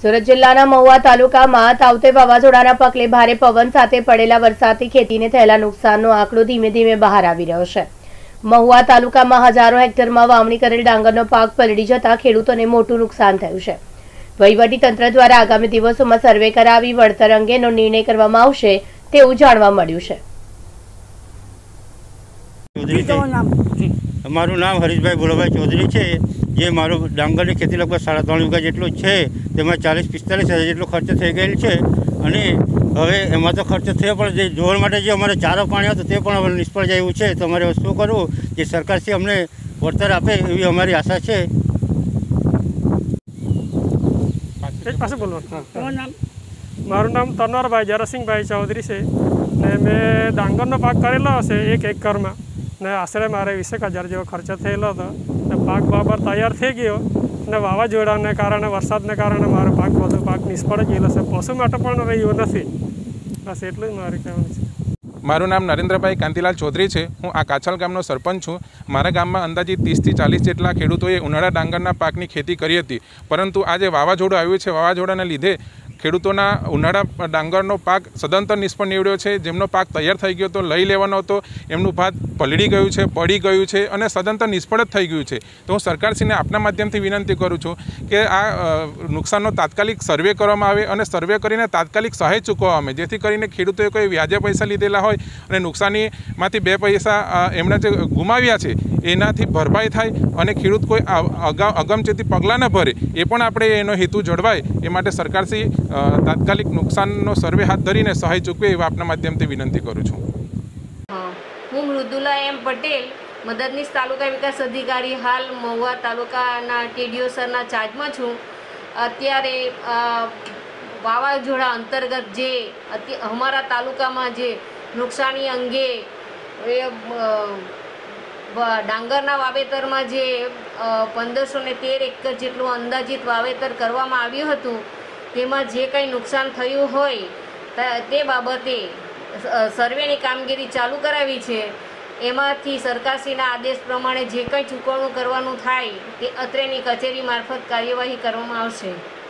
સુરત જિલ્લાના મહુવા તાલુકામાં તાવતે વાવાઝોડાના પગલે ભારે પવન સાથે પડેલા વરસાદથી ખેતીને થયેલા નુકસાનનો આંકડો ધીમે ધીમે બહાર આવી રહ્યો છે। મહુવા તાલુકામાં હજારો હેક્ટરમાં વાવણી કરેલ ડાંગરનો પાક પલળી જતા ખેડૂતોને મોટું નુકસાન થયું છે। વહીવટીતંત્ર દ્વારા આગામી દિવસોમાં સર્વે કરાવી વળતર અંગેનો નિર્ણય કરવામાં આવશે તેવું જાણવા મળ્યું છે। मारू नाम हरीशभाई भोलाभाई चौधरी है। जे मारो डांगर की खेती लगभग 3.5 वीघा जेटलो है। तेमां 40-45 हज़ार जेटलो खर्च थई गयेल छे अने हवे एमां तो खर्च थयो पण जे जोर माटे जे अमारे चारो पाणी हतो ते पण हवे निष्फळ जाय एवुं छे। तो अमारे शुं करवुं जे सरकारश्री अमने वळतर आपे एवी अमारी आशा छे। मारू नाम तनवारभाई जरासिंहभाई चौधरी है। ने मैं डांगरनो पाक करेलो छे 1 एकड़ में ने आश्रे मारे 20,000 जेवो खर्च थयेलो हतो। ने पाक बराबर तैयार थई गयो ने वावाझोडाने कारणे वरसादने कारणे मारो पाक बधो पाक निष्फळ गयेलो छे। पशु माटे पण रह्यो नथी। बस एटલું જ મારે કહેવાનું છે। मारू नाम नरेन्द्रभाई कांतीलाल चौधरी है। हूँ आ काछल गामनो सरपंच छूँ। मारा गाम में अंदाजित 30 થી 40 जेटला खेडूतोए उनाळा डांगरना पाकनी खेती करी हती, परंतु आज वावाझोडुं आव्युं छे। वावाझोडाना लीधे खेडूतोना उनाळा डांगरनो पाक सदंतर निष्फळ निवड्यो छे। जेमनो पाक तैयार थई गयो तो लई लेवानो हतो, एमनुं भात पलળી गयुं छे, पड़ी गयुं छे अने सदंतर निष्फळ ज थई गयुं छे। तो हूँ सरकारश्रीने आपना माध्यमथी विनंती करूँ छूँ कि आ नुकसाननो तात्कालिक सर्वे करवामां आवे अने सर्वे करीने तात्कालिक सहाय चूकववामां आवे, जेथी करीने खेडूतोए कोई व्याजे पैसा लीधेला होय अने नुकसानीमांथी 2 पैसा एमणे जे गुमाव्या छे एनाथी भरपाई थाय अने खेडूत कोई अगमचेती पगलां न भरे ए पण आपणे एनो हेतु जळवाय ए माटे सरकारश्री तात्कालिक नुकसाननो सर्वे हाथ धरीने सहाय चूकवे एवा आपना माध्यमथी विनंती करूँ छूँ। हूँ मृदुला एम पटेल, मददनीश तालुका विकास अधिकारी, हाल महुआ तालुकाना टीडीओ सरना चार्जमां छूँ। अत्यारे वावाझोड़ा अंतर्गत जे अमारा तालुकामां जे नुकसानी अंगे डांगरना वावेतरमां जे 1513 एकड़ जेटલું अंदाजित वावेतर करवामां આવ્યું હતું તેમાં જે કંઈ નુકસાન થયું હોય તે બાબતે સર્વેની કામગીરી ચાલુ કરાવી છે। એમાંથી સરકારશ્રીના આદેશ પ્રમાણે જે કંઈ ચૂકવણું કરવાનું થાય તે અત્રેની કચેરી મારફત કાર્યવાહી કરવામાં આવશે।